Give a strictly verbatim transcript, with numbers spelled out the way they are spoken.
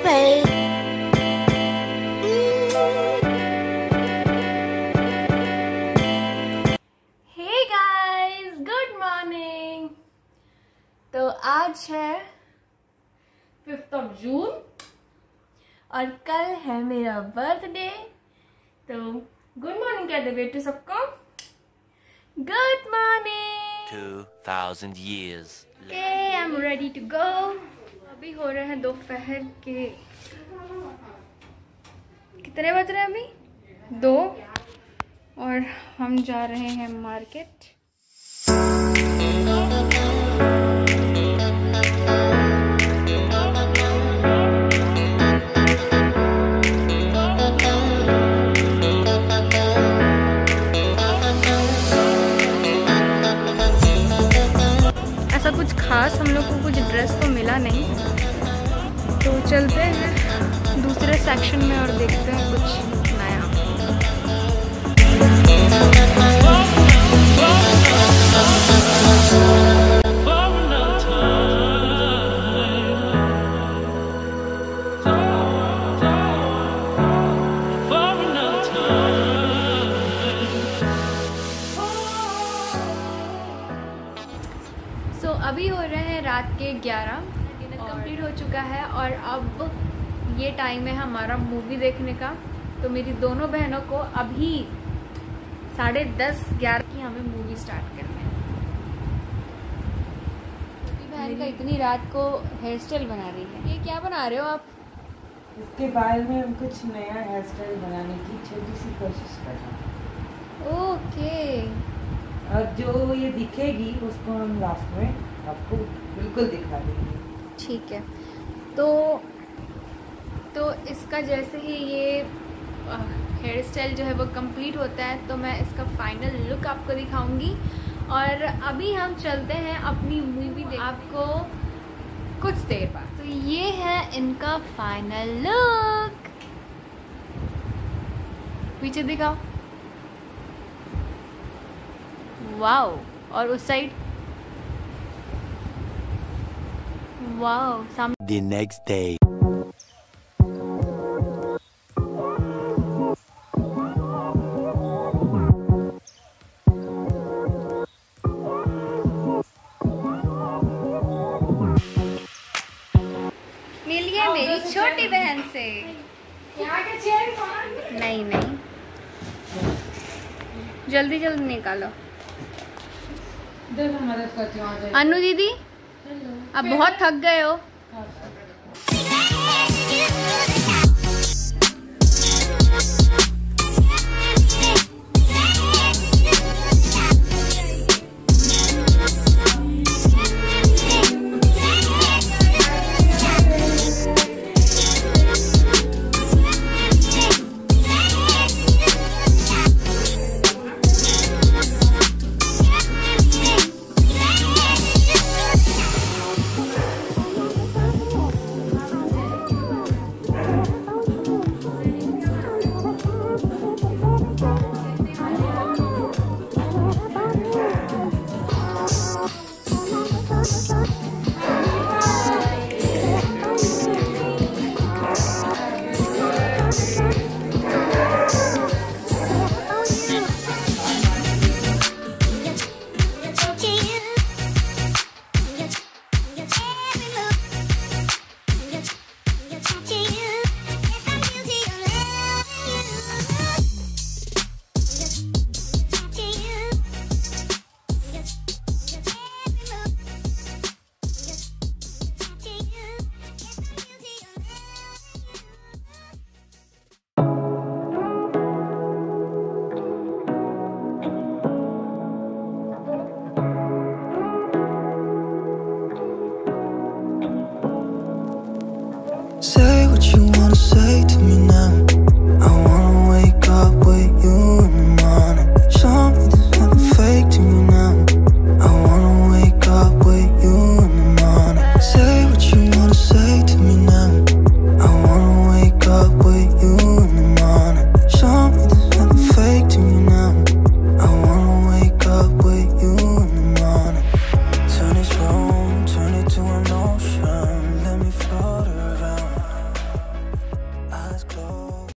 away. Hey guys, good morning. तो आज है फिफ्थ ऑफ जून और कल है मेरा बर्थडे। तो गुड मॉर्निंग कह दे बेटे सबको। Good morning. two thousand years. Okay, I'm ready to go. अभी हो रहे हैं दोपहर के कितने बज रहे हैं अभी? दो। और हम जा रहे हैं मार्केट। ऐसा कुछ खास हम लोग को कुछ ड्रेस तो मिला नहीं, तो चलते हैं दूसरे सेक्शन में और देखते हैं कुछ नया। सो so, अभी हो रहे हैं रात के ग्यारह। डिनर कंप्लीट हो चुका है और अब ये टाइम है हमारा मूवी देखने का। तो मेरी दोनों बहनों को अभी साढ़े दस ग्यारह की हमें मूवी स्टार्ट करनी है। छोटी बहन का इतनी रात को हेयर स्टाइल बना रही है। ये क्या बना रहे हो आप? इसके बाल में हम कुछ नया हेयर स्टाइल बनाने की छोटी सी कोशिश कर रहे हैं। ओके। और जो ये दिखेगी उसको हम लास्ट में आपको बिल्कुल दिखा देंगे। ठीक है। तो तो इसका जैसे ही ये हेयर स्टाइल जो है वो कंप्लीट होता है तो मैं इसका फाइनल लुक आपको दिखाऊंगी। और अभी हम चलते हैं अपनी मूवी देख आपको कुछ देर बाद। तो ये है इनका फाइनल लुक। पीछे दिखाओ। वाओ। और उस साइड वाओ। सामने The next day. मिलिए मेरी छोटी बहन से। नहीं नहीं, जल्दी जल्दी निकालो। अनु दीदी अब बहुत थक गए हो। Say what you wanna say to